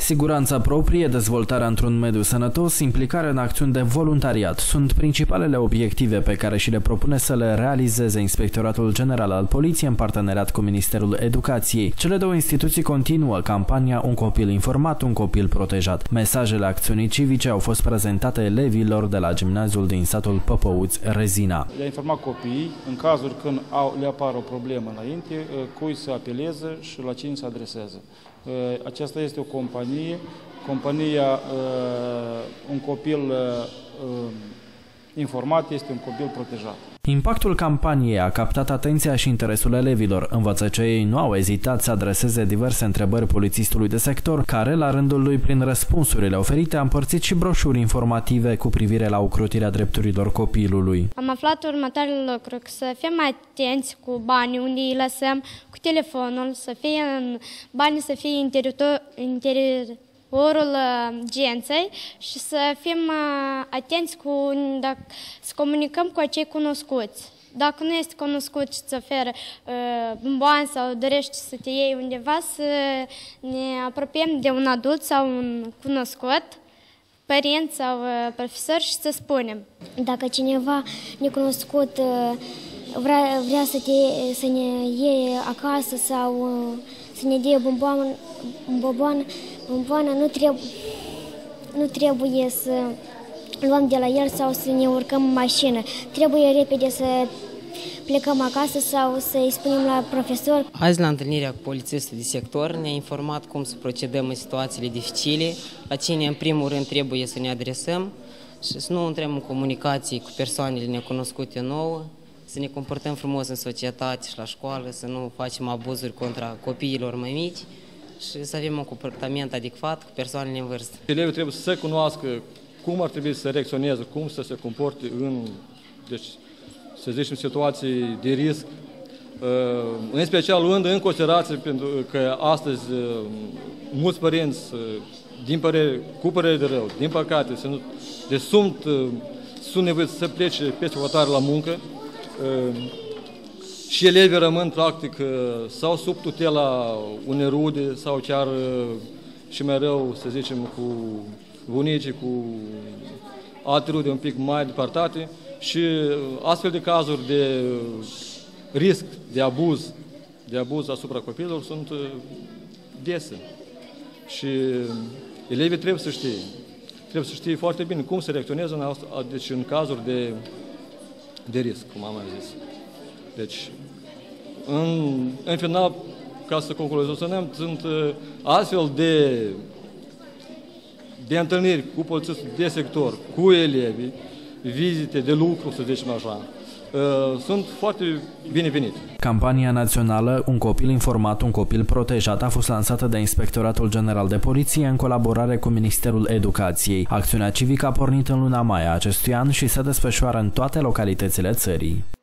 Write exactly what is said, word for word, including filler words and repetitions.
Siguranța proprie, dezvoltarea într-un mediu sănătos, implicarea în acțiuni de voluntariat sunt principalele obiective pe care și le propune să le realizeze Inspectoratul General al Poliției în parteneriat cu Ministerul Educației. Cele două instituții continuă campania Un copil informat, un copil protejat. Mesajele acțiunii civice au fost prezentate elevilor de la gimnaziul din satul Păpăuți, Rezina. Le-a informat copiii în cazuri când au, le apare o problemă înainte, cui să apeleze și la cine să adreseze. Aceasta este o companie, compania Un copil informat este un copil protejat. Impactul campaniei a captat atenția și interesul elevilor. Învățătorii nu au ezitat să adreseze diverse întrebări polițistului de sector, care, la rândul lui, prin răspunsurile oferite, a împărțit și broșuri informative cu privire la ocrotirea drepturilor copilului. Am aflat următoarele lucruri, să fim mai atenți cu banii unde îi lăsăm, cu telefonul, să fie în banii să fie interior, interior orul genței și să fim atenți cu, dacă, să comunicăm cu acei cunoscuți. Dacă nu este cunoscut și îți oferă uh, bomboane sau dorește să te iei undeva, să ne apropiem de un adult sau un cunoscut, părinți sau uh, profesori și să spunem. Dacă cineva necunoscut uh, vrea, vrea să, te, să ne iei acasă sau uh, să ne dea bomboană, bomboană, bomboană nu, trebuie, nu trebuie să luăm de la el sau să ne urcăm în mașină. Trebuie repede să plecăm acasă sau să-i spunem la profesor. Azi, la întâlnirea cu polițistul de sector, ne-a informat cum să procedăm în situațiile dificile, la cine în primul rând trebuie să ne adresăm și să nu intrăm în comunicații cu persoanele necunoscute nouă, să ne comportăm frumos în societate și la școală, să nu facem abuzuri contra copiilor mai mici și să avem un comportament adecvat cu persoanele în vârstă. Elevii trebuie să cunoască cum ar trebui să reacționeze, cum să se comporte în, deci, să zicem, situații de risc, în special luând în considerație pentru că astăzi mulți părinți, din părere, cu părere de rău, din păcate, deci sunt, sunt nevoiți să plece peste hotare la muncă și elevii rămân practic sau sub tutela unei rude sau chiar și mai rău, să zicem, cu bunicii, cu alte rude un pic mai departate și astfel de cazuri de risc, de abuz, de abuz asupra copiilor sunt dese. Și elevii trebuie să știe, trebuie să știe foarte bine cum să reacționeze în, deci în cazuri de, de risc, cum am mai zis. Deci, în, în final, ca să concluzionăm, sunt astfel de de întâlniri cu polițistul de sector, cu elevii, vizite de lucru, să zicem așa, sunt foarte binevenite. Campania națională Un copil informat, un copil protejat a fost lansată de Inspectoratul General de Poliție în colaborare cu Ministerul Educației. Acțiunea civică a pornit în luna mai a acestui an și se desfășoară în toate localitățile țării.